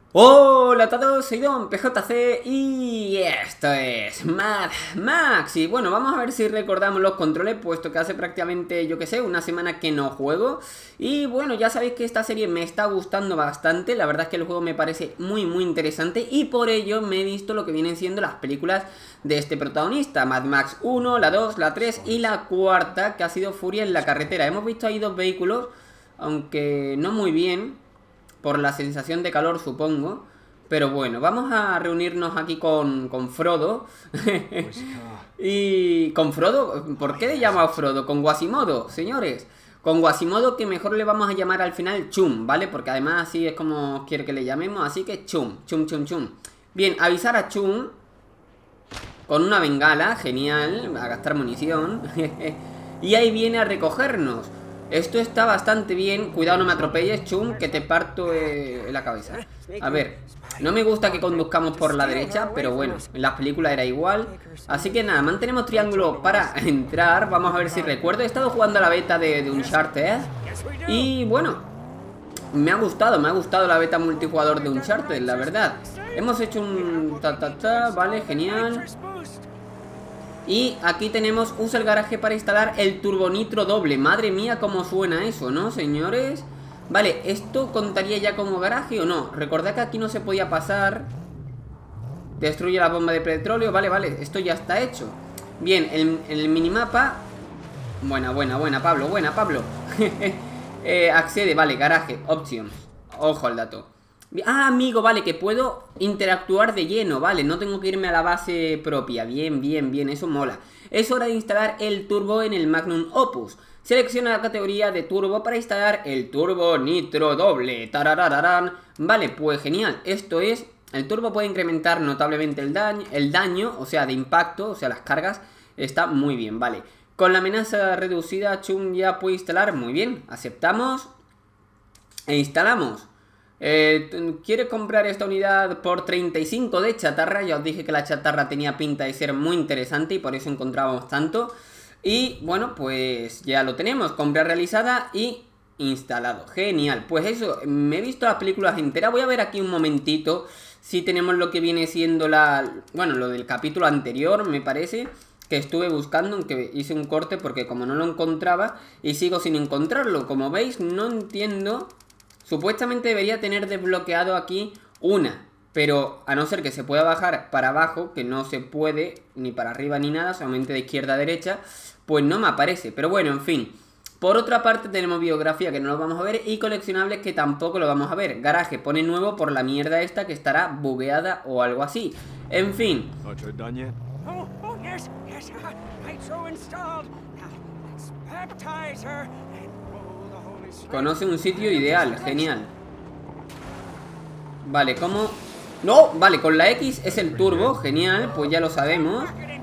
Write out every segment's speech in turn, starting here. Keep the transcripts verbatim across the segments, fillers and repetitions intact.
Hola a todos, soy Don P J C y esto es Mad Max. Y bueno, vamos a ver si recordamos los controles, puesto que hace prácticamente, yo que sé, una semana que no juego. Y bueno, ya sabéis que esta serie me está gustando bastante. La verdad es que el juego me parece muy muy interesante, y por ello me he visto lo que vienen siendo las películas de este protagonista: Mad Max uno, la dos, la tres y la cuarta, que ha sido Furia en la carretera. Hemos visto ahí dos vehículos, aunque no muy bien, por la sensación de calor, supongo. Pero bueno, vamos a reunirnos aquí con, con Frodo. Y con Frodo, ¿por qué le llamo a Frodo? Con Quasimodo, señores. Con Quasimodo, que mejor le vamos a llamar al final Chum, ¿vale? Porque además así es como quiere que le llamemos. Así que Chum, Chum, Chum, Chum. Bien, avisar a Chum con una bengala, genial, a gastar munición. Y ahí viene a recogernos. Esto está bastante bien. Cuidado, no me atropelles, Chum, que te parto eh, en la cabeza. A ver, no me gusta que conduzcamos por la derecha, pero bueno, en las películas era igual. Así que nada, mantenemos triángulo para entrar. Vamos a ver si recuerdo. He estado jugando a la beta de, de Uncharted y bueno, me ha gustado, me ha gustado la beta multijugador de Uncharted, la verdad. Hemos hecho un ta ta ta, vale, genial. Y aquí tenemos, usa el garaje para instalar el turbonitro doble. Madre mía, cómo suena eso, ¿no, señores? Vale, ¿esto contaría ya como garaje o no? Recordad que aquí no se podía pasar. Destruye la bomba de petróleo. Vale, vale, esto ya está hecho. Bien, el, el minimapa. Buena, buena, buena, Pablo, buena, Pablo. eh, accede, vale, garaje, options. Ojo al dato. Ah, amigo, vale, que puedo interactuar de lleno, vale, no tengo que irme a la base propia. Bien, bien, bien, eso mola. Es hora de instalar el turbo en el Magnum Opus. Selecciona la categoría de turbo para instalar el turbo nitro doble. Tararararán. Vale, pues genial, esto es... El turbo puede incrementar notablemente el daño, el daño, o sea, de impacto, o sea, las cargas. Está muy bien, vale. Con la amenaza reducida, Chum ya puede instalar, muy bien. Aceptamos e instalamos. Eh, ¿Quiere comprar esta unidad por treinta y cinco de chatarra? Ya os dije que la chatarra tenía pinta de ser muy interesante y por eso encontrábamos tanto. Y bueno, pues ya lo tenemos, compra realizada y instalado. Genial, pues eso, me he visto las películas enteras. Voy a ver aquí un momentito si tenemos lo que viene siendo la... Bueno, lo del capítulo anterior, me parece que estuve buscando, aunque hice un corte porque como no lo encontraba y sigo sin encontrarlo. Como veis, no entiendo... Supuestamente debería tener desbloqueado aquí una, pero a no ser que se pueda bajar para abajo, que no se puede, ni para arriba ni nada, solamente de izquierda a derecha, pues no me aparece. Pero bueno, en fin. Por otra parte tenemos biografía, que no lo vamos a ver, y coleccionables, que tampoco lo vamos a ver. Garaje pone nuevo por la mierda esta que estará bugueada o algo así. En fin. Conoce un sitio ideal, genial. Vale, ¿cómo? ¡No! Vale, con la X es el turbo, genial, pues ya lo sabemos.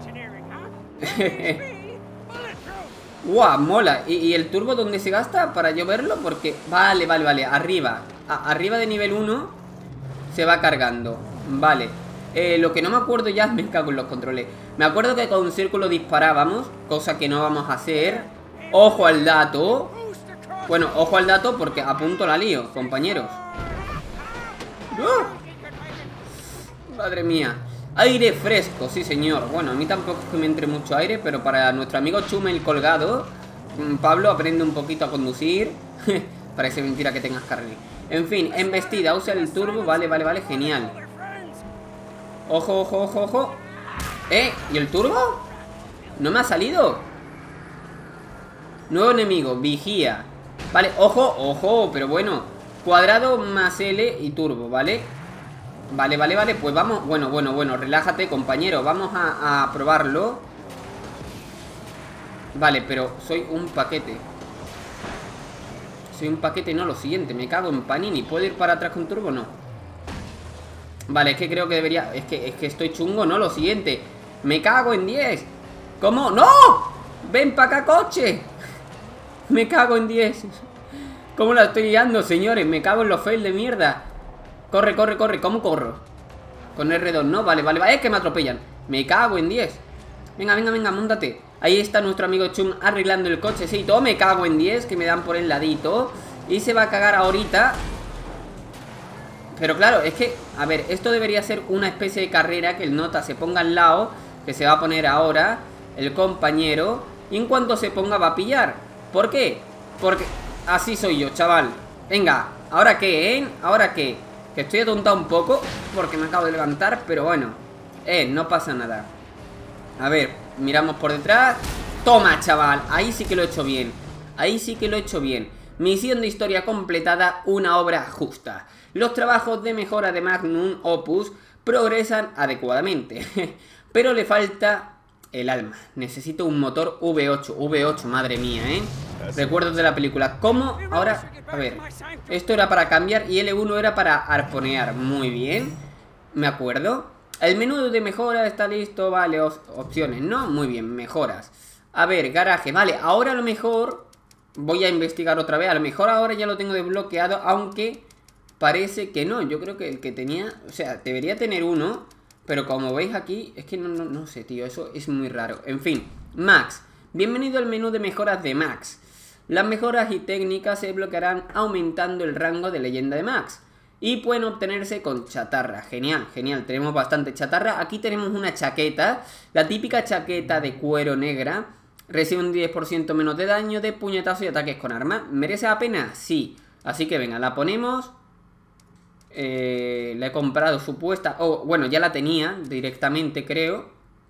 ¡Guau! Mola. ¿Y, ¿Y el turbo dónde se gasta? Para yo verlo, porque... Vale, vale, vale, arriba. A arriba de nivel uno se va cargando. Vale. Eh, lo que no me acuerdo ya, me cago en los controles. Me acuerdo que con un círculo disparábamos, cosa que no vamos a hacer. ¡Ojo al dato! Bueno, ojo al dato porque a punto la lío, compañeros. ¡Uh! Madre mía. Aire fresco, sí señor. Bueno, a mí tampoco es que me entre mucho aire, pero para nuestro amigo Chumel colgado, Pablo aprende un poquito a conducir. Parece mentira que tengas carne. En fin, embestida, usa el turbo. Vale, vale, vale, genial. Ojo, ojo, ojo, ojo. ¿Eh? ¿Y el turbo? ¿No me ha salido? Nuevo enemigo, vigía. Vale, ojo, ojo, pero bueno. Cuadrado más L y turbo, ¿vale? Vale, vale, vale, pues vamos. Bueno, bueno, bueno, relájate, compañero. Vamos a, a probarlo. Vale, pero soy un paquete. Soy un paquete, no, lo siguiente. Me cago en Panini. ¿Puedo ir para atrás con turbo? No. Vale, es que creo que debería... Es que, es que estoy chungo, ¿no? Lo siguiente. Me cago en diez. ¿Cómo? ¡No! ¡Ven para acá, coche! Me cago en diez. ¿Cómo la estoy guiando, señores? Me cago en los fails de mierda. Corre, corre, corre. ¿Cómo corro? Con R dos, ¿no? Vale, vale, vale. Es que me atropellan. Me cago en diez. Venga, venga, venga, móntate. Ahí está nuestro amigo Chum arreglando el cochecito. Me cago en diez, que me dan por el ladito. Y se va a cagar ahorita. Pero claro, es que, a ver, esto debería ser una especie de carrera, que el nota se ponga al lado, que se va a poner ahora el compañero, y en cuanto se ponga va a pillar. ¿Por qué? Porque así soy yo, chaval. Venga, ¿ahora qué, eh? ¿Ahora qué? Que estoy atontado un poco porque me acabo de levantar, pero bueno, eh, no pasa nada. A ver, miramos por detrás. Toma, chaval, ahí sí que lo he hecho bien. Ahí sí que lo he hecho bien. Misión de historia completada, una obra justa. Los trabajos de mejora de Magnum Opus progresan adecuadamente, pero le falta el alma. Necesito un motor V ocho. V ocho, madre mía, ¿eh? Recuerdos de la película. ¿Cómo? Ahora, a ver. Esto era para cambiar y L uno era para arponear. Muy bien. Me acuerdo. El menú de mejora está listo. Vale, opciones, ¿no? Muy bien, mejoras. A ver, garaje. Vale, ahora a lo mejor voy a investigar otra vez. A lo mejor ahora ya lo tengo desbloqueado, aunque parece que no. Yo creo que el que tenía... O sea, debería tener uno, pero como veis aquí, es que no, no, no sé, tío. Eso es muy raro. En fin, Max. Bienvenido al menú de mejoras de Max. Las mejoras y técnicas se bloquearán aumentando el rango de leyenda de Max. Y pueden obtenerse con chatarra. Genial, genial. Tenemos bastante chatarra. Aquí tenemos una chaqueta. La típica chaqueta de cuero negra. Recibe un diez por ciento menos de daño de puñetazos y ataques con arma. ¿Merece la pena? Sí. Así que venga, la ponemos. Eh, la he comprado supuesta. Oh, bueno, ya la tenía directamente, creo.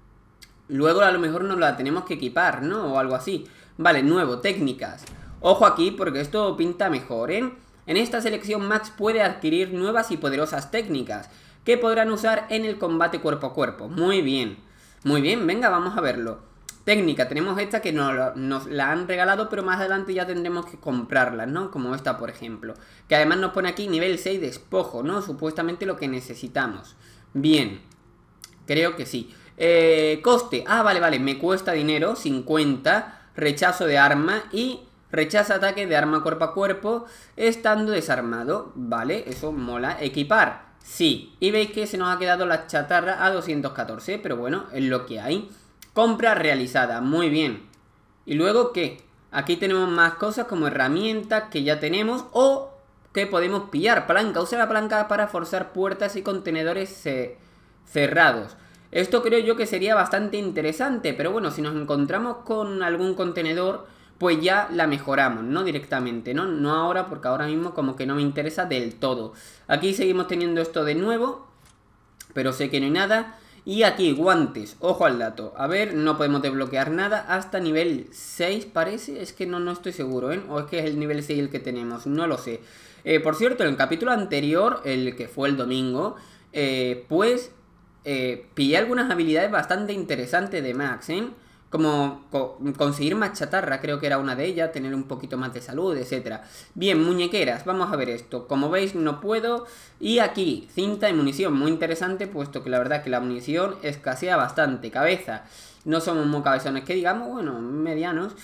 Luego a lo mejor nos la tenemos que equipar, ¿no? O algo así. Vale, nuevo, técnicas. Ojo aquí porque esto pinta mejor, ¿eh? En esta selección Max puede adquirir nuevas y poderosas técnicas que podrán usar en el combate cuerpo a cuerpo. Muy bien. Muy bien, venga, vamos a verlo. Técnica, tenemos esta que nos, nos la han regalado, pero más adelante ya tendremos que comprarla, ¿no? Como esta, por ejemplo. Que además nos pone aquí nivel seis despojo, ¿no? Supuestamente lo que necesitamos. Bien. Creo que sí. Eh, coste. Ah, vale, vale. Me cuesta dinero. cincuenta. Rechazo de arma y rechaza ataque de arma cuerpo a cuerpo estando desarmado. Vale, eso mola. Equipar. Sí. Y veis que se nos ha quedado la chatarra a doscientos catorce. Pero bueno, es lo que hay. Compra realizada. Muy bien. ¿Y luego qué? Aquí tenemos más cosas como herramientas que ya tenemos o que podemos pillar. Palanca. Usa la palanca para forzar puertas y contenedores eh, cerrados. Esto creo yo que sería bastante interesante, pero bueno, si nos encontramos con algún contenedor, pues ya la mejoramos, ¿no? Directamente, ¿no? No ahora, porque ahora mismo como que no me interesa del todo. Aquí seguimos teniendo esto de nuevo, pero sé que no hay nada. Y aquí, guantes, ojo al dato. A ver, no podemos desbloquear nada hasta nivel seis, parece. Es que no, no estoy seguro, ¿eh? O es que es el nivel seis el que tenemos, no lo sé. Eh, por cierto, en el capítulo anterior, el que fue el domingo, eh, pues... Eh, pillé algunas habilidades bastante interesantes de Max, ¿eh? Como co conseguir más chatarra, creo que era una de ellas, tener un poquito más de salud, etcétera. Bien, muñequeras, vamos a ver esto. Como veis, no puedo. Y aquí, cinta y munición, muy interesante, puesto que la verdad que la munición escasea bastante. Cabeza, no somos muy cabezones que digamos, bueno, medianos.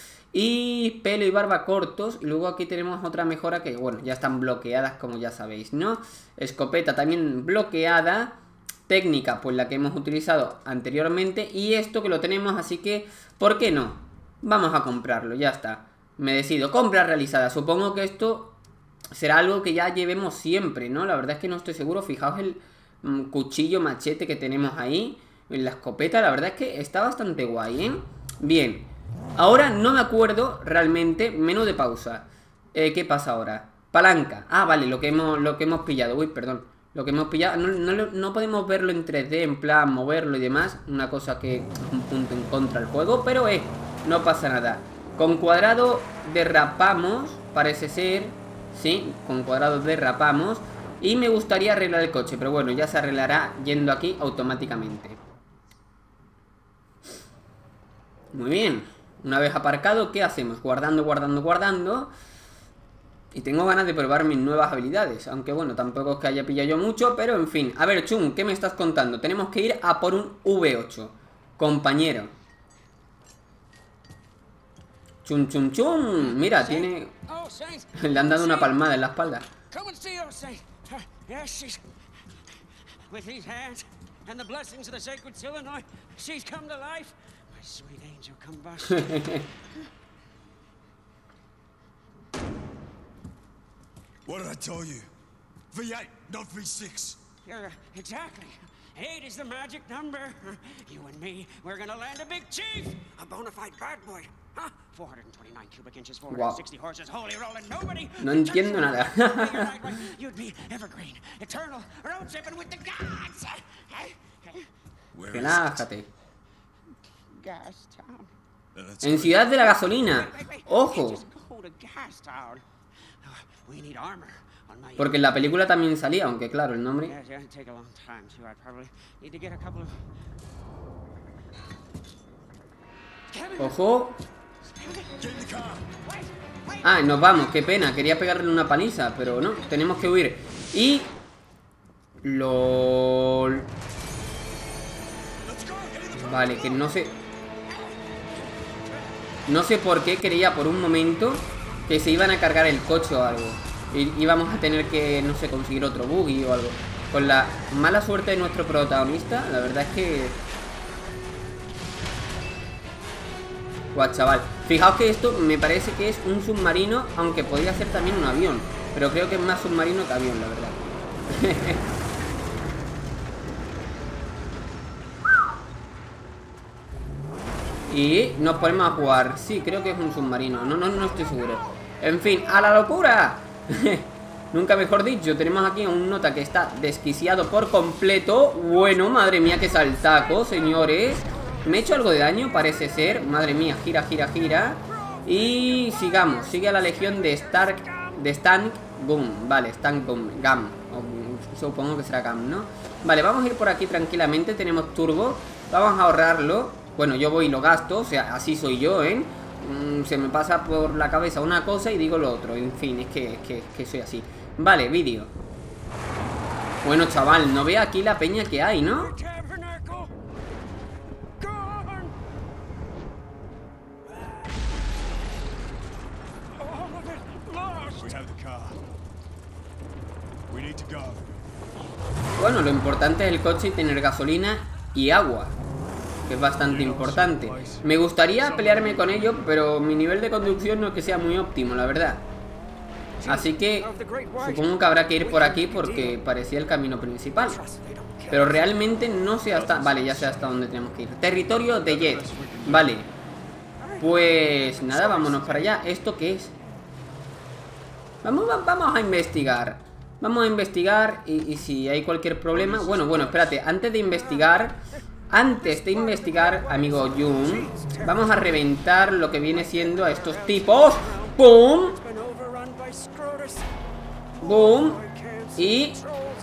Y pelo y barba cortos. Y luego aquí tenemos otra mejora que, bueno, ya están bloqueadas, como ya sabéis, ¿no? Escopeta también bloqueada. Técnica, pues la que hemos utilizado anteriormente. Y esto que lo tenemos, así que, ¿por qué no? Vamos a comprarlo, ya está. Me decido, compra realizada. Supongo que esto será algo que ya llevemos siempre, ¿no? La verdad es que no estoy seguro. Fijaos el mm, cuchillo machete que tenemos ahí. En la escopeta, la verdad es que está bastante guay, ¿eh? Bien. Ahora no me acuerdo realmente. Menú de pausa. eh, ¿Qué pasa ahora? Palanca. Ah, vale, lo que hemos, lo que hemos pillado. Uy, perdón. Lo que hemos pillado, no, no, no podemos verlo en tres D, en plan moverlo y demás. Una cosa que es un punto en contra del juego, pero eh, no pasa nada. Con cuadrado derrapamos, parece ser. Sí, con cuadrado derrapamos. Y me gustaría arreglar el coche, pero bueno, ya se arreglará yendo aquí automáticamente. Muy bien. Una vez aparcado, ¿qué hacemos? Guardando, guardando, guardando. Y tengo ganas de probar mis nuevas habilidades. Aunque bueno, tampoco es que haya pillado yo mucho. Pero en fin, a ver, Chum, ¿qué me estás contando? Tenemos que ir a por un V ocho. Compañero. Chum, chum, chum. Mira, tiene... Le han dado una palmada en la espalda. What did I tell you? V eight, not V six. Yeah, exactly. Eight is the magic number. You and me, we're gonna land a big chief, a bona fide bad boy. Huh? four hundred twenty-nine cubic inches, four hundred sixty wow. horses, holy rolling, nobody. No entiendo nada. You'd be evergreen, eternal, road tripping with the gods. Relájate. Gas town. En Ciudad de la Gasolina. Ojo. Porque en la película también salía, aunque claro, el nombre. Ojo. Ah, nos vamos, qué pena. Quería pegarle una paliza, pero no, tenemos que huir. Y... LOL. Vale, que no sé... No sé por qué creía por un momento que se iban a cargar el coche o algo. Y íbamos a tener que, no sé, conseguir otro buggy o algo. Con la mala suerte de nuestro protagonista, la verdad es que... Guau, chaval. Fijaos que esto me parece que es un submarino, aunque podría ser también un avión. Pero creo que es más submarino que avión, la verdad. Y nos ponemos a jugar. Sí, creo que es un submarino. No, no, no estoy seguro. En fin, ¡a la locura! Nunca mejor dicho. Tenemos aquí a un nota que está desquiciado por completo. Bueno, madre mía, qué saltaco, señores. ¿Me he hecho algo de daño? Parece ser. Madre mía, gira, gira, gira. Y sigamos. Sigue a la legión de Stark. De Stank Boom. Vale, Stank Boom. Gam. O, supongo que será Gam, ¿no? Vale, vamos a ir por aquí tranquilamente. Tenemos turbo. Vamos a ahorrarlo. Bueno, yo voy y lo gasto, o sea, así soy yo, ¿eh? Mm, se me pasa por la cabeza una cosa y digo lo otro. En fin, es que, es que, es que soy así. Vale, vídeo. Bueno, chaval, no ve aquí la peña que hay, ¿no? Bueno, lo importante es el coche y tener gasolina y agua, que es bastante importante. Me gustaría pelearme con ellos, pero mi nivel de conducción no es que sea muy óptimo, la verdad. Así que supongo que habrá que ir por aquí porque parecía el camino principal. Pero realmente no sé hasta... Vale, ya sé hasta dónde tenemos que ir. Territorio de Jet. Vale. Pues nada, vámonos para allá. ¿Esto qué es? Vamos, vamos a investigar. Vamos a investigar y, y si hay cualquier problema... Bueno, bueno, espérate. Antes de investigar... Antes de investigar, amigo Jun, vamos a reventar lo que viene siendo a estos tipos. ¡Pum! ¡Boom! Y...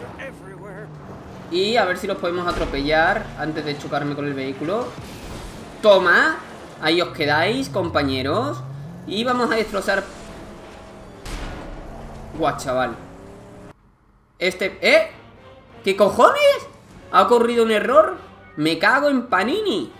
Y a ver si los podemos atropellar antes de chocarme con el vehículo. ¡Toma! Ahí os quedáis, compañeros. Y vamos a destrozar... Guau, chaval. Este... ¿Eh? ¿Qué cojones? ¿Ha ocurrido un error? Me cago en Panini.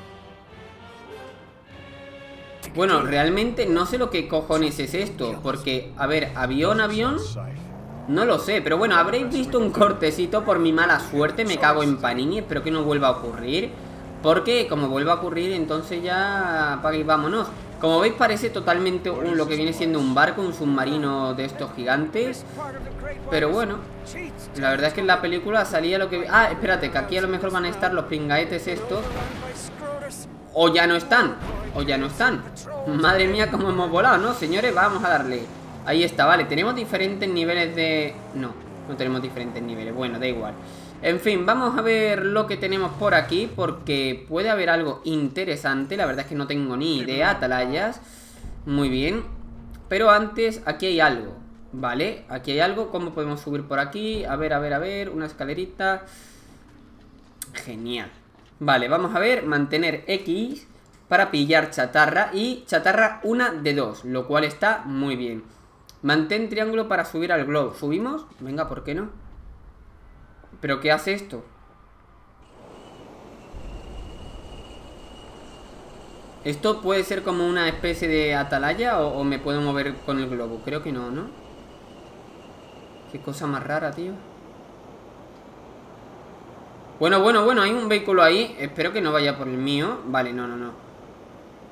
Bueno, realmente no sé lo que cojones es esto. Porque, a ver, avión, avión. No lo sé, pero bueno, habréis visto un cortecito por mi mala suerte. Me cago en Panini, espero que no vuelva a ocurrir. Porque como vuelva a ocurrir, entonces ya apaga y vámonos. Como veis parece totalmente un, lo que viene siendo un barco, un submarino de estos gigantes. Pero bueno, la verdad es que en la película salía lo que... Ah, espérate, que aquí a lo mejor van a estar los pingaetes estos. O ya no están, o ya no están. Madre mía, cómo hemos volado, ¿no? Señores, vamos a darle. Ahí está, vale, tenemos diferentes niveles de... No, no tenemos diferentes niveles, bueno, da igual. En fin, vamos a ver lo que tenemos por aquí, porque puede haber algo interesante. La verdad es que no tengo ni idea, atalayas. Muy bien. Pero antes, aquí hay algo, ¿vale? Aquí hay algo, ¿cómo podemos subir por aquí? A ver, a ver, a ver, una escalerita. Genial. Vale, vamos a ver, mantener X para pillar chatarra. Y chatarra una de dos, lo cual está muy bien. Mantén triángulo para subir al globo. ¿Subimos? Venga, ¿por qué no? ¿Pero qué hace esto? ¿Esto puede ser como una especie de atalaya o, o me puedo mover con el globo? Creo que no, ¿no? Qué cosa más rara, tío. Bueno, bueno, bueno, hay un vehículo ahí. Espero que no vaya por el mío. Vale, no, no, no.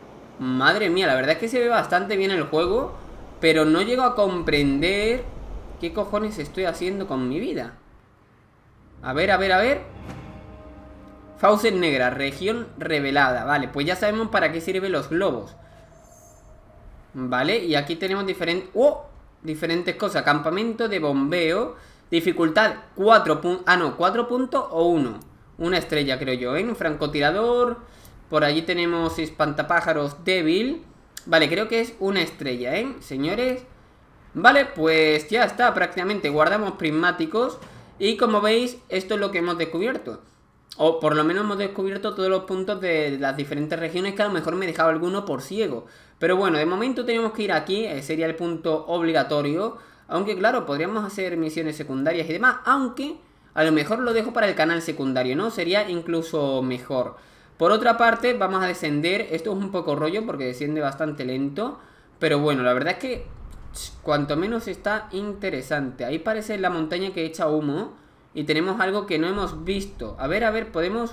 Madre mía, la verdad es que se ve bastante bien el juego, pero no llego a comprender ¿Qué cojones estoy haciendo con mi vida? A ver, a ver, a ver. Faucet negra, región revelada. Vale, pues ya sabemos para qué sirven los globos. Vale, y aquí tenemos diferentes... ¡Oh! Diferentes cosas. Campamento de bombeo. Dificultad cuatro puntos. Ah, no, cuatro puntos o uno. Una estrella, creo yo, ¿eh? Un francotirador. Por allí tenemos espantapájaros débil. Vale, creo que es una estrella, ¿eh? Señores. Vale, pues ya está prácticamente. Guardamos prismáticos. Y como veis, esto es lo que hemos descubierto. O por lo menos hemos descubierto todos los puntos de las diferentes regiones, que a lo mejor me he dejado alguno por ciego. Pero bueno, de momento tenemos que ir aquí, eh, sería el punto obligatorio. Aunque claro, podríamos hacer misiones secundarias y demás. Aunque a lo mejor lo dejo para el canal secundario, ¿no? Sería incluso mejor. Por otra parte, vamos a descender. Esto es un poco rollo porque desciende bastante lento. Pero bueno, la verdad es que cuanto menos está interesante. Ahí parece la montaña que echa humo. Y tenemos algo que no hemos visto. A ver, a ver, podemos...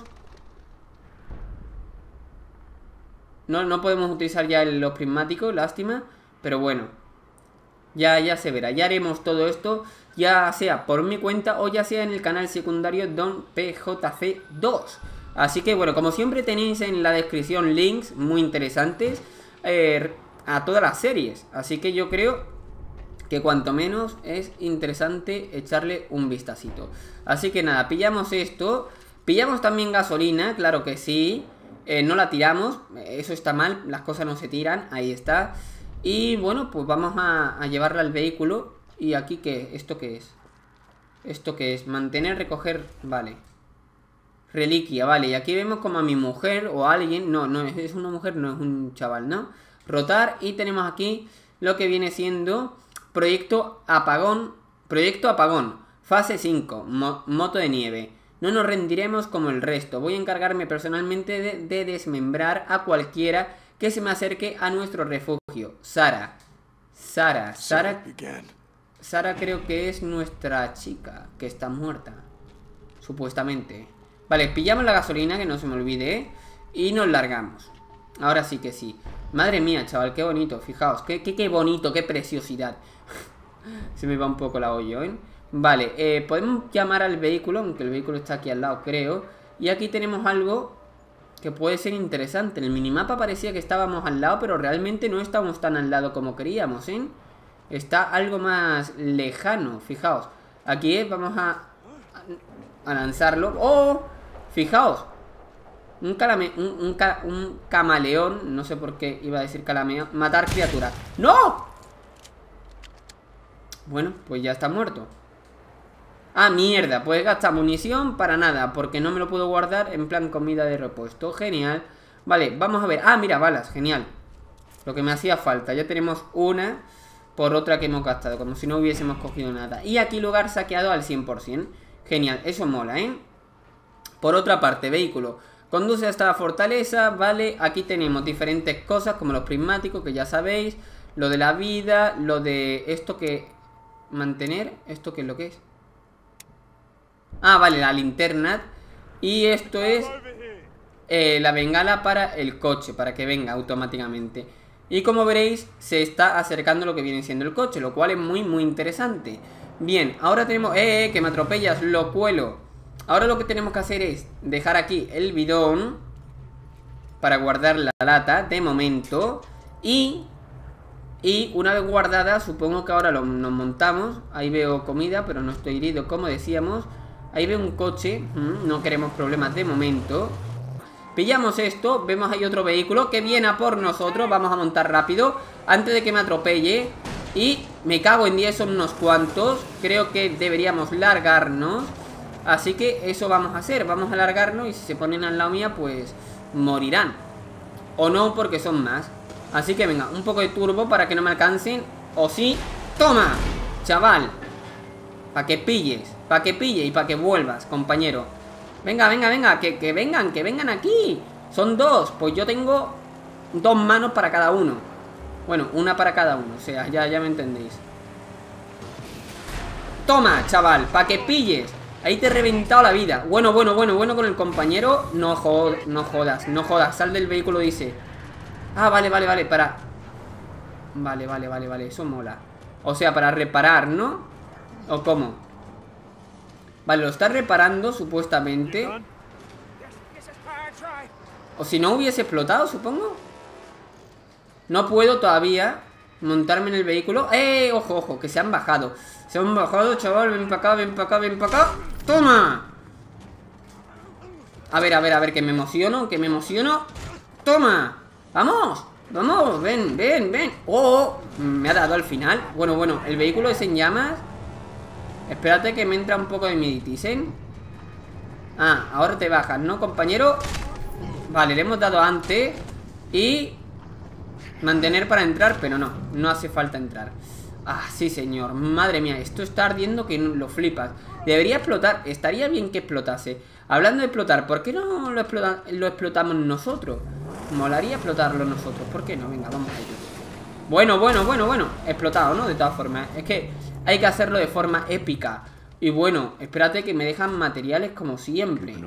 No, no podemos utilizar ya los prismáticos, lástima. Pero bueno, ya, ya se verá. Ya haremos todo esto, ya sea por mi cuenta o ya sea en el canal secundario Don P J C dos. Así que bueno, como siempre tenéis en la descripción links muy interesantes eh, a todas las series. Así que yo creo que cuanto menos es interesante echarle un vistacito. Así que nada, pillamos esto. Pillamos también gasolina, claro que sí. eh, No la tiramos, eso está mal. Las cosas no se tiran, ahí está. Y bueno, pues vamos a, a llevarla al vehículo. ¿Y aquí qué? ¿Esto qué es? ¿Esto qué es? Mantener, recoger, vale. Reliquia, vale, y aquí vemos como a mi mujer o a alguien. No, no, es una mujer, no es un chaval, ¿no? Rotar, y tenemos aquí lo que viene siendo... Proyecto Apagón, Proyecto Apagón, fase cinco, mo moto de nieve. No nos rendiremos como el resto. Voy a encargarme personalmente de, de desmembrar a cualquiera que se me acerque a nuestro refugio. Sara, Sara, Sara, Sara creo que es nuestra chica, que está muerta, supuestamente. Vale, pillamos la gasolina, que no se me olvide, y nos largamos. Ahora sí que sí. Madre mía, chaval, qué bonito, fijaos, qué, qué, qué bonito, qué preciosidad. Se me va un poco la olla, ¿eh? Vale, eh, podemos llamar al vehículo, aunque el vehículo está aquí al lado, creo. Y aquí tenemos algo que puede ser interesante. En el minimapa parecía que estábamos al lado, pero realmente no estamos tan al lado como queríamos, ¿eh? Está algo más lejano, fijaos. Aquí es, vamos a, a lanzarlo. ¡Oh! Fijaos. Un, calame, un, un, ca, un camaleón. No sé por qué iba a decir calameo. Matar criaturas. ¡No! Bueno, pues ya está muerto. Ah, mierda, pues gasta munición para nada, porque no me lo puedo guardar en plan comida de repuesto. Genial. Vale, vamos a ver. Ah, mira, balas, genial. Lo que me hacía falta. Ya tenemos una por otra que hemos gastado, como si no hubiésemos cogido nada. Y aquí lugar saqueado al cien por cien. Genial, eso mola, ¿eh? Por otra parte, vehículo. Conduce hasta la fortaleza, vale. Aquí tenemos diferentes cosas, como los prismáticos, que ya sabéis. Lo de la vida, lo de esto que... Mantener, ¿esto qué es lo que es? Ah, vale, la linterna. Y esto es eh, la bengala para el coche, para que venga automáticamente. Y como veréis, se está acercando lo que viene siendo el coche, lo cual es muy, muy interesante. Bien, ahora tenemos... ¡Eh, eh, que me atropellas, lo cuelo! Ahora lo que tenemos que hacer es dejar aquí el bidón para guardar la lata, de momento. Y... Y una vez guardada, supongo que ahora lo, nos montamos. Ahí veo comida, pero no estoy herido, como decíamos. Ahí veo un coche, no queremos problemas de momento. Pillamos esto, vemos ahí otro vehículo que viene a por nosotros. Vamos a montar rápido, antes de que me atropelle. Y me cago en diez, son unos cuantos. Creo que deberíamos largarnos. Así que eso vamos a hacer, vamos a largarnos. Y si se ponen al lado mía, pues morirán. O no, porque son más. Así que venga, un poco de turbo para que no me alcancen. O sí, ¡toma! Chaval, para que pilles, para que pille y para que vuelvas, compañero. Venga, venga, venga, que, que vengan, que vengan aquí. Son dos, pues yo tengo dos manos para cada uno. Bueno, una para cada uno, o sea, ya, ya me entendéis. Toma, chaval, para que pilles. Ahí te he reventado la vida. Bueno, bueno, bueno, bueno con el compañero. No, jod no jodas, no jodas, sal del vehículo, dice. Ah, vale, vale, vale, para... Vale, vale, vale, vale, eso mola. O sea, para reparar, ¿no? ¿O cómo? Vale, lo está reparando supuestamente. O si no hubiese explotado, supongo. No puedo todavía montarme en el vehículo. ¡Eh! Ojo, ojo, que se han bajado. Se han bajado, chaval. Ven para acá, ven para acá, ven para acá. ¡Toma! A ver, a ver, a ver, que me emociono, que me emociono. ¡Toma! ¡Vamos! ¡Vamos! ¡Ven, ven, ven! ¡Oh! Me ha dado al final. Bueno, bueno, el vehículo es en llamas. Espérate que me entra un poco de miditis, ¿eh? Ah, ahora te bajas, ¿no, compañero? Vale, le hemos dado antes. Y... mantener para entrar, pero no, no hace falta entrar. Ah, sí, señor. Madre mía, esto está ardiendo que lo flipas. Debería explotar, estaría bien que explotase. Hablando de explotar, ¿por qué no lo, explota, lo explotamos nosotros? Molaría explotarlo nosotros, ¿por qué no? Venga, vamos a ello. Bueno, bueno, bueno, bueno. Explotado, ¿no? De todas formas, es que hay que hacerlo de forma épica. Y bueno, espérate que me dejan materiales como siempre.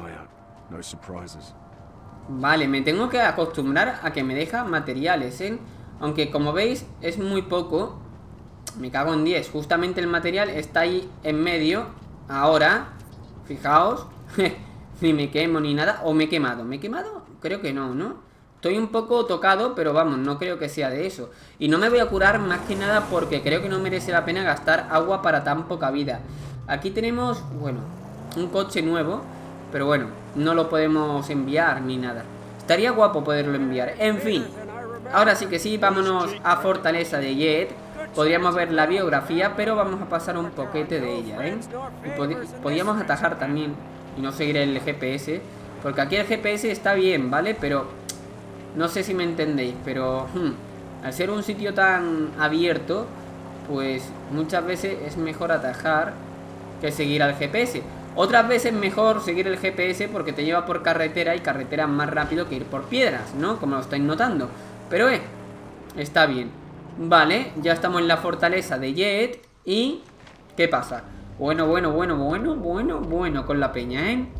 Vale, me tengo que acostumbrar a que me deja materiales, ¿eh? Aunque como veis es muy poco. Me cago en diez. Justamente el material está ahí en medio. Ahora, fijaos. Ni me quemo ni nada. ¿O me he quemado? ¿Me he quemado? Creo que no, ¿no? Estoy un poco tocado, pero vamos, no creo que sea de eso. Y no me voy a curar más que nada porque creo que no merece la pena gastar agua para tan poca vida. Aquí tenemos, bueno, un coche nuevo. Pero bueno, no lo podemos enviar ni nada. Estaría guapo poderlo enviar. En fin, ahora sí que sí, vámonos a Fortaleza de Jet. Podríamos ver la biografía, pero vamos a pasar un poquete de ella, ¿eh? Y pod podríamos atajar también y no seguir el G P S. Porque aquí el G P S está bien, ¿vale? Pero no sé si me entendéis. Pero hmm, al ser un sitio tan abierto, pues muchas veces es mejor atajar que seguir al G P S. Otras veces mejor seguir el G P S porque te lleva por carretera y carretera más rápido que ir por piedras, ¿no? Como lo estáis notando. Pero eh, está bien. Vale, ya estamos en la fortaleza de Jet. ¿Y qué pasa? Bueno, bueno, bueno, bueno, bueno, bueno con la peña, ¿eh?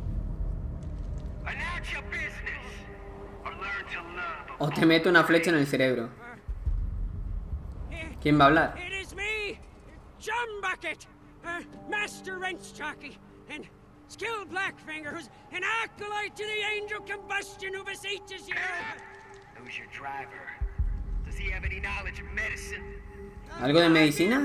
O te meto una flecha en el cerebro. ¿Quién va a hablar? Master Wrench Jockey and skilled Blackfinger, who's an acolyte to the Angel Combustion who beseeches you. Who's your driver? Does he have any knowledge of medicine? ¿Algo de medicina?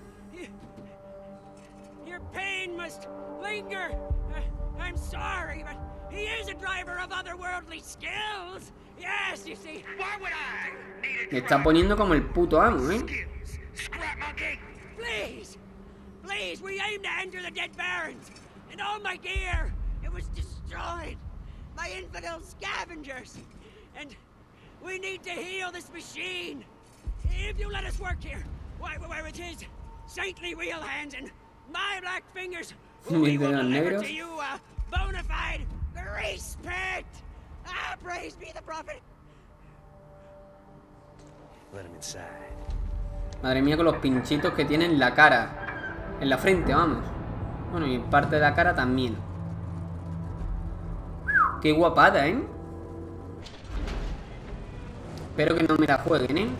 Your pain must linger. Uh, I'm sorry, but he is a driver of otherworldly skills. Yes, you see. Why would I need a Me está poniendo como el puto amo, ¿eh? skills? Scrap monkey. Please. Please, we aim to enter the Dead Barrens, and all my gear, it was destroyed by infidel scavengers, and we need to heal this machine. If you let us work here, why, why with his saintly wheel hands and my black fingers, we will deliver to you a bona fide grease pit. Ah, praise be the prophet. Let him inside. Madre mía con los pinchitos que tiene en la cara. En la frente, vamos. Bueno, y en parte de la cara también. Qué guapada, ¿eh? Espero que no me la jueguen, ¿eh?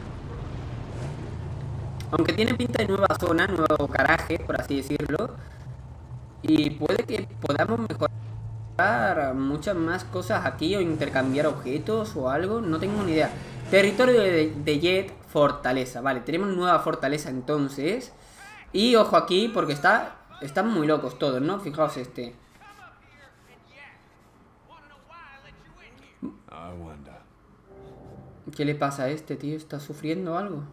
Aunque tiene pinta de nueva zona, nuevo garaje, por así decirlo. Y puede que podamos mejorar muchas más cosas aquí o intercambiar objetos o algo. No tengo ni idea. Territorio de, de Jet, fortaleza. Vale, tenemos nueva fortaleza entonces. Y ojo aquí, porque está están muy locos todos, ¿no? Fijaos este. ¿Qué le pasa a este, tío? ¿Está sufriendo algo?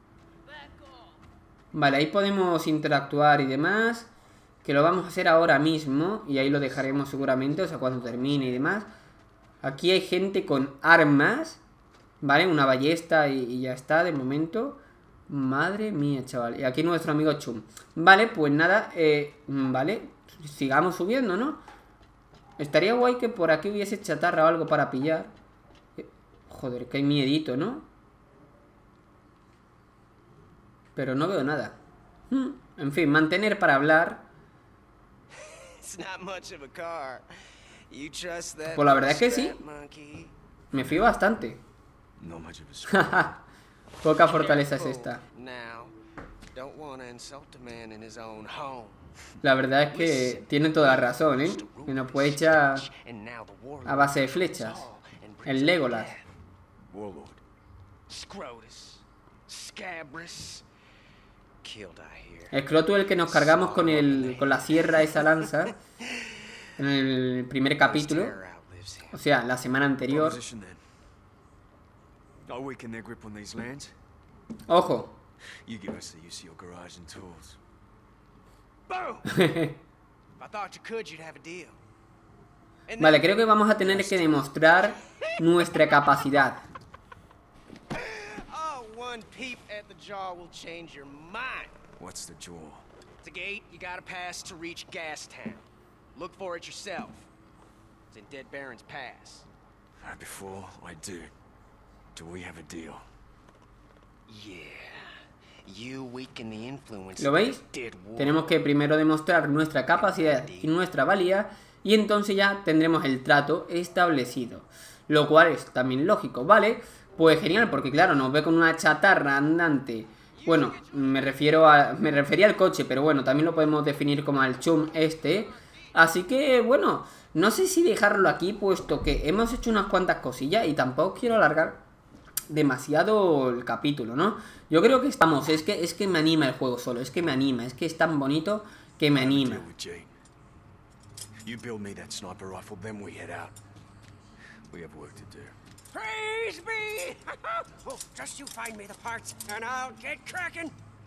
Vale, ahí podemos interactuar y demás. Que lo vamos a hacer ahora mismo. Y ahí lo dejaremos seguramente, o sea, cuando termine y demás. Aquí hay gente con armas. Vale, una ballesta y, y ya está de momento. Madre mía, chaval. Y aquí nuestro amigo Chum. Vale, pues nada, eh, vale, sigamos subiendo, ¿no? Estaría guay que por aquí hubiese chatarra o algo para pillar. eh, Joder, que hay miedito, ¿no? Pero no veo nada. hmm. En fin, mantener para hablar. Pues la verdad es que sí. Me fío bastante. Poca fortaleza es esta. Don't want to insult a man in his own home. La verdad es que tiene toda la razón, ¿eh? Que nos puede echar a base de flechas. El Legolas. Warlord. Scrotus. Scabrous. Killed, I hear. El Scrotus el que nos cargamos con el con la sierra esa lanza en el primer capítulo. O sea, la semana anterior. Position then. I'll weaken their grip on these lands. Ojo. You give us the use of your garage and tools. Boom! If I thought you could, you'd have a deal. And Vale, then- creo que vamos a tener que demostrar nuestra capacidad. Oh, one peep at the jaw will change your mind. What's the jaw? It's a gate you gotta pass to reach Gastown. Look for it yourself. It's in Dead Baron's Pass. Uh, before I do, do we have a deal? Yeah. You weaken the influence ¿Lo of veis? the dead war. Tenemos que primero demostrar nuestra capacidad y nuestra valía y entonces ya tendremos el trato establecido. Lo cual es también lógico, ¿vale? Pues genial, porque claro, nos ve con una chatarra andante. Bueno, me refiero a... me refería al coche, pero bueno, también lo podemos definir como al chum este. Así que, bueno, no sé si dejarlo aquí, puesto que hemos hecho unas cuantas cosillas y tampoco quiero alargar demasiado el capítulo, ¿no? Yo creo que estamos, es que es que me anima el juego solo, es que me anima, es que es tan bonito que me anima. Deal with Jane. You build me that sniper rifle, then we head out. We have work to do. Praise be! Oh, just you find me the parts, and I'll get cracking.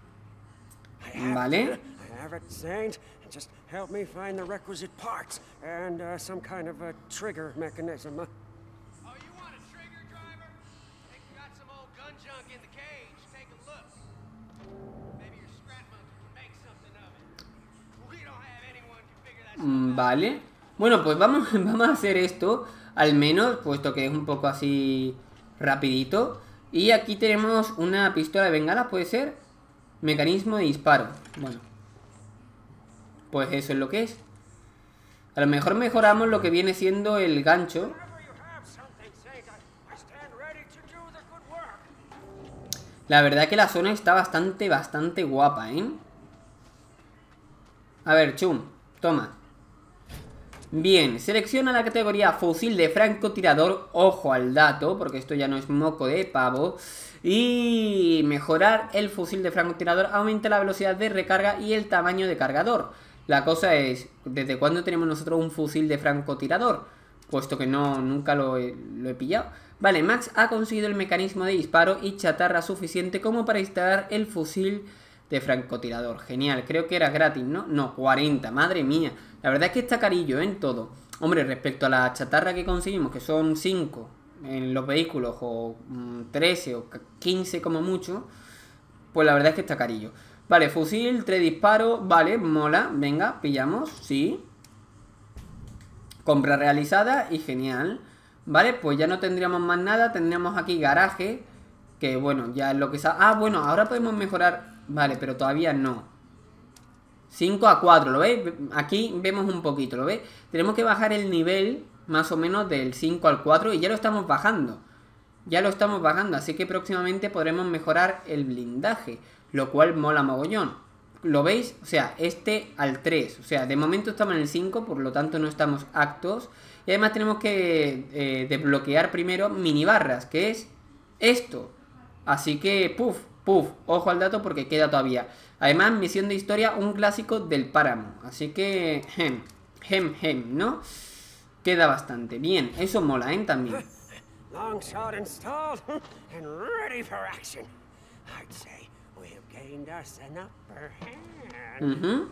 Vale, I have it, Saint. Just help me find the requisite parts and uh, some kind of a trigger mechanism. Oh, you want a trigger driver? Think we got some old gun junk in the cage. Take a look. Maybe your scrap monkey can make something of it. We don't have anyone can figure that stuff mm, out. vale. Bueno, pues vamos, vamos a hacer esto, al menos, puesto que es un poco así rapidito. Y aquí tenemos una pistola de bengala, ¿puede ser? Mecanismo de disparo. Bueno, pues eso es lo que es. A lo mejor mejoramos lo que viene siendo el gancho. Whenever you have something, Saint, I, I stand ready to do the good work. La verdad que la zona está bastante, bastante guapa, ¿eh? A ver, Chum, toma. Bien, selecciona la categoría fusil de francotirador. Ojo al dato, porque esto ya no es moco de pavo. Y mejorar el fusil de francotirador aumenta la velocidad de recarga y el tamaño de cargador. La cosa es, ¿desde cuándo tenemos nosotros un fusil de francotirador? Puesto que no, nunca lo he, lo he pillado. Vale, Max ha conseguido el mecanismo de disparo y chatarra suficiente como para instalar el fusil de francotirador. Genial, creo que era gratis, ¿no? No, cuarenta, madre mía. La verdad es que está carillo, ¿eh? En todo. Hombre, respecto a la chatarra que conseguimos, que son cinco en los vehículos, o mm, trece o quince como mucho, pues la verdad es que está carillo. Vale, fusil, tres disparos, vale, mola, venga, pillamos, sí. Compra realizada y genial. Vale, pues ya no tendríamos más nada, tendríamos aquí garaje, que bueno, ya es lo que... Ah, bueno, ahora podemos mejorar... Vale, pero todavía no. cinco a cuatro, ¿lo veis? Aquí vemos un poquito, ¿lo veis? Tenemos que bajar el nivel más o menos del cinco al cuatro y ya lo estamos bajando. Ya lo estamos bajando, así que próximamente podremos mejorar el blindaje, lo cual mola mogollón. ¿Lo veis? O sea, este al tres. O sea, de momento estamos en el cinco, por lo tanto no estamos aptos. Y además tenemos que eh, desbloquear primero mini barras, que es esto. Así que, puff, puff, ojo al dato porque queda todavía. Además, misión de historia, un clásico del páramo. Así que, hem, hem, hem, ¿no? Queda bastante bien. Eso mola, ¿eh? También. Long shot installed and ready for action. I'd say we have gained us an upper hand. Uh-huh.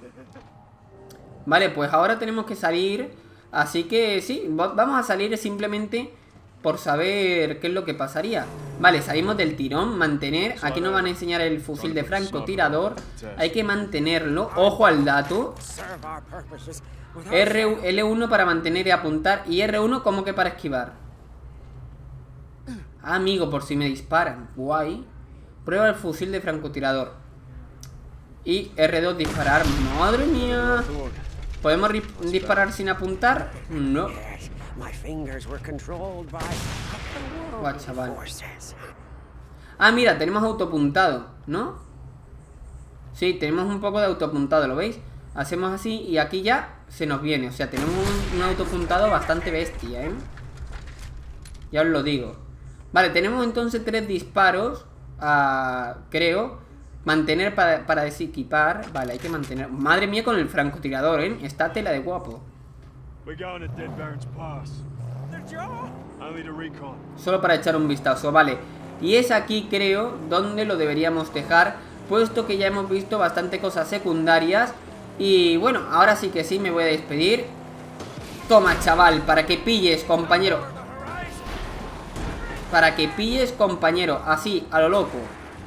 Vale, pues ahora tenemos que salir. Así que sí, vamos a salir simplemente por saber qué es lo que pasaría. Vale, salimos del tirón, mantener. Aquí nos van a enseñar el fusil de francotirador. Hay que mantenerlo, ojo al dato. Serve our purposes without R, L uno para mantener y apuntar. Y R uno como que para esquivar. Ah, amigo, por si me disparan. Guay. Prueba el fusil de francotirador. Y R dos disparar. Madre mía. ¿Podemos disparar sin apuntar? No. Yes, my fingers were controlled by Guau, chaval. forces. Ah, mira, tenemos autopuntado, ¿no? Sí, tenemos un poco de autopuntado, ¿lo veis? Hacemos así y aquí ya se nos viene. O sea, tenemos un, un autopuntado bastante bestia, ¿eh? Ya os lo digo. Vale, tenemos entonces tres disparos. Uh, creo. Mantener para, para desequipar. Vale, hay que mantener. Madre mía con el francotirador, ¿eh? Está tela de guapo. Solo para echar un vistazo, vale. Y es aquí, creo, donde lo deberíamos dejar, puesto que ya hemos visto bastante cosas secundarias. Y bueno, ahora sí que sí, me voy a despedir. Toma, chaval, para que pilles, compañero. Para que pilles, compañero. Así, a lo loco.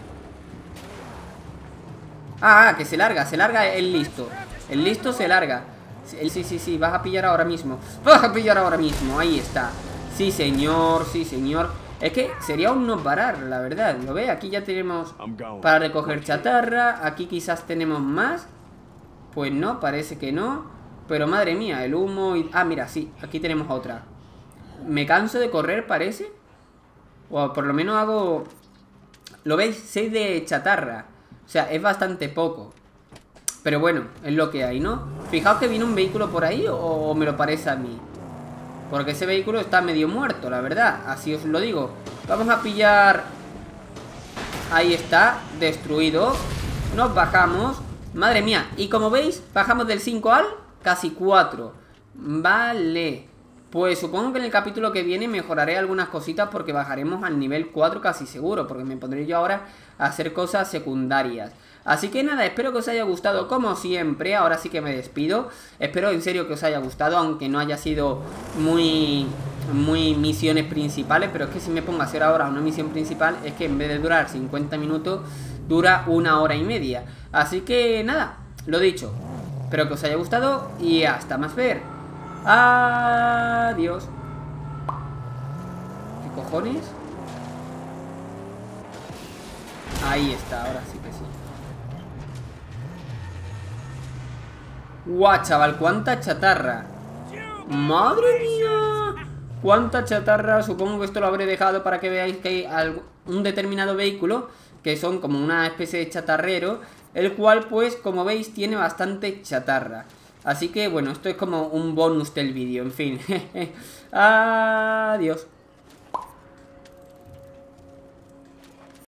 Ah, que se larga, se larga el listo. El listo se larga. Sí, sí, sí, vas a pillar ahora mismo. Vas a pillar ahora mismo, ahí está. Sí, señor, sí, señor. Es que sería un no parar, la verdad. ¿Lo ve? Aquí ya tenemos para recoger chatarra. Aquí quizás tenemos más. Pues no, parece que no. Pero madre mía, el humo y... Ah, mira, sí, aquí tenemos otra. Me canso de correr, parece. O por lo menos hago... ¿Lo veis? seis de chatarra. O sea, es bastante poco. Pero bueno, es lo que hay, ¿no? Fijaos que viene un vehículo por ahí o me lo parece a mí. Porque ese vehículo está medio muerto, la verdad. Así os lo digo. Vamos a pillar... Ahí está, destruido. Nos bajamos. Madre mía, y como veis, bajamos del cinco al casi cuatro. Vale. Pues supongo que en el capítulo que viene mejoraré algunas cositas porque bajaremos al nivel cuatro casi seguro. Porque me pondré yo ahora a hacer cosas secundarias. Así que nada, espero que os haya gustado como siempre. Ahora sí que me despido. Espero en serio que os haya gustado, aunque no haya sido muy, muy misiones principales. Pero es que si me pongo a hacer ahora una misión principal, es que en vez de durar cincuenta minutos, dura una hora y media. Así que nada, lo dicho. Espero que os haya gustado y hasta más ver. Adiós. ¿Qué cojones? Ahí está, ahora sí que sí. Guau, chaval, cuánta chatarra. ¡Madre mía! Cuánta chatarra. Supongo que esto lo habré dejado para que veáis que hay algo, un determinado vehículo, que son como una especie de chatarrero, el cual pues como veis tiene bastante chatarra. Así que bueno, esto es como un bonus del vídeo, en fin. Adiós.